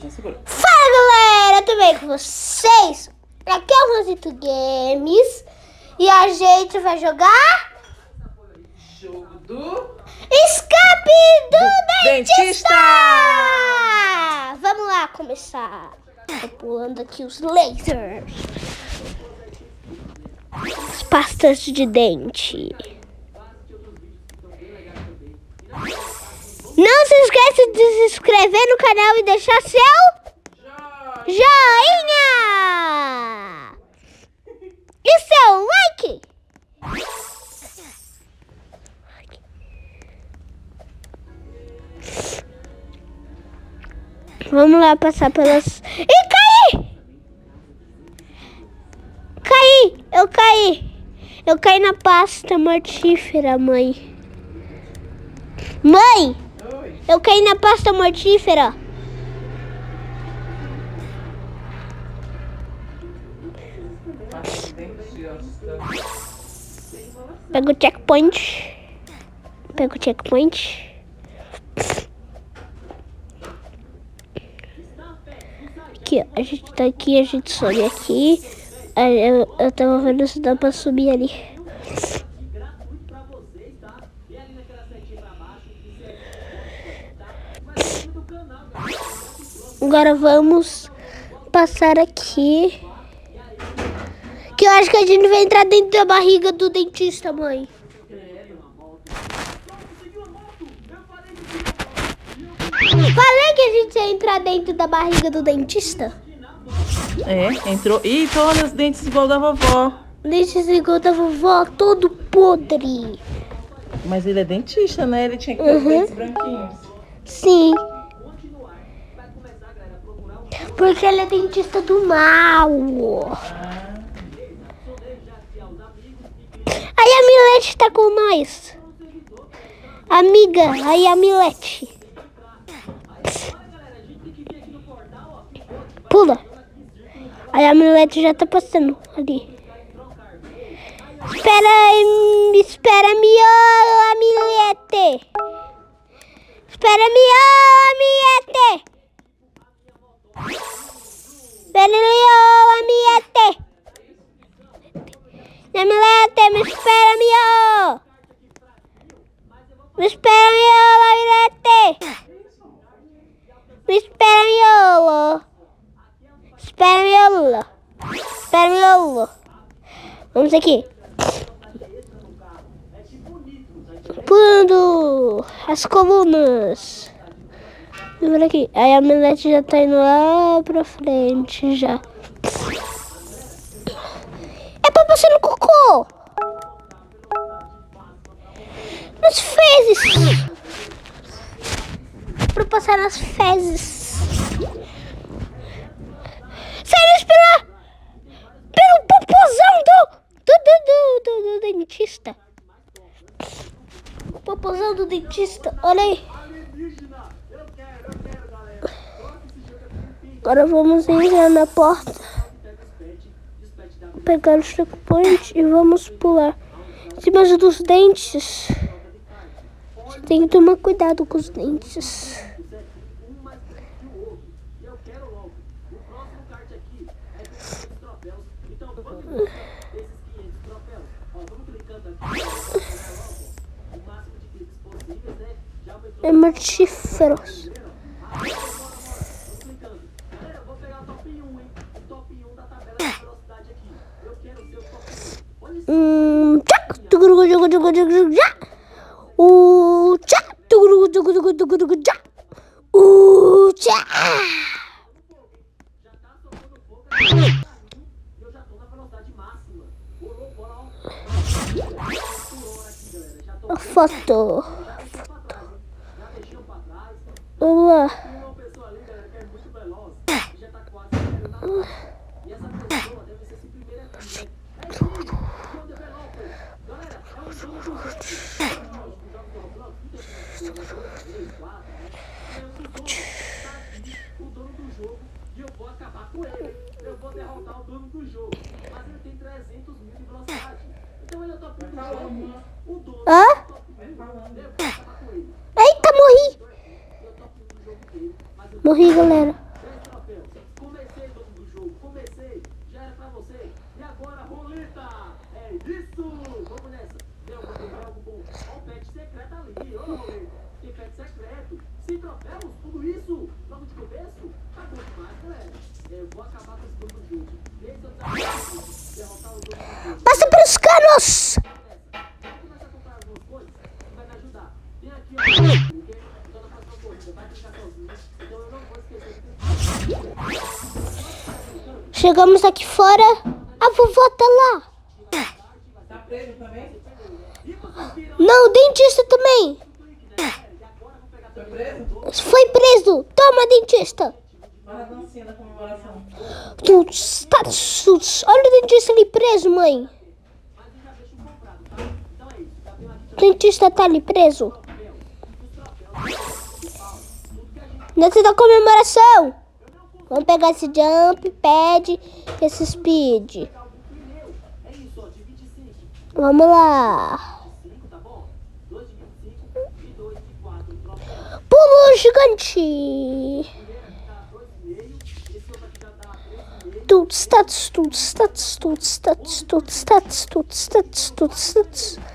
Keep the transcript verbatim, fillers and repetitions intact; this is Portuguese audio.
Lutinha, segura. Fala, galera, tudo bem com vocês? Aqui é o Rosito Games e a gente vai jogar Jogo do Escape do, do Dentista! Dentista! Vamos lá começar. Tô pulando aqui os lasers. As pastas de dente. Não se esqueça de se inscrever no canal e deixar seu joinha e seu like. Vamos lá passar pelas... Ih, caí! Caí! Eu caí! Eu caí na pasta mortífera, mãe. Mãe! Oi. Eu caí na pasta mortífera. Pega o checkpoint. Pega o checkpoint. Aqui, ó. A gente tá aqui, a gente sobe aqui. Eu, eu tava vendo se dá pra subir ali. Agora vamos passar aqui. Que eu acho que a gente vai entrar dentro da barriga do dentista, mãe. Falei que a gente ia entrar dentro da barriga do dentista. É, entrou. Ih, então olha os dentes igual da vovó. Dentes igual da vovó, todo podre. Mas ele é dentista, né? Ele tinha que ter os Uhum. dentes branquinhos. Sim. Porque ele é dentista do mal. Aí a Milete tá com nós. Amiga, aí a Milete. Pula. Aí a Milete já tá passando ali. Espera, espera, miola, Milete. Espera, miola, Milete. Espera, miola, Milete. Milete, me espera, miola. Me espera, miola, Milete. Me espera, miola. Espera, miola. Espera, miola. Vamos aqui. Pulando as colunas. Vamos aqui. Aí a Milete já tá indo lá pra frente já. É pra passar no cocô. Nas fezes. Pra passar nas fezes. Sai pela, pelo popozão do, do, do, do, do, do dentista. O popozão do dentista. Olha aí. Agora vamos entrar na porta. Pegar o checkpoint e vamos pular em cima dos dentes. Você tem que tomar cuidado com os dentes. É mortíferos. Hum, tchac, tugurugu, tugurugu, tugurugu, já. O tchac, tugurugu, tugurugu, tugurugu, já. O tchac. A foto. Vamos lá. Hã? Eita, morri! Morri, galera. Nossa! Chegamos aqui fora. A vovó tá lá. Tá preso também? Não, o dentista também. Foi preso? Foi preso. Toma, dentista. Faz a dancinha da comemoração. Tuts, tats, tuts. Olha o dentista ali preso, mãe. O dentista tá ali preso. Dança da comemoração. Vamos pegar esse jump, pad e esse speed. Vamos lá. Pulo gigante. Tuts, tats, tuts, tats, tuts, tats, tuts, tats, tuts, tats, tuts, tats.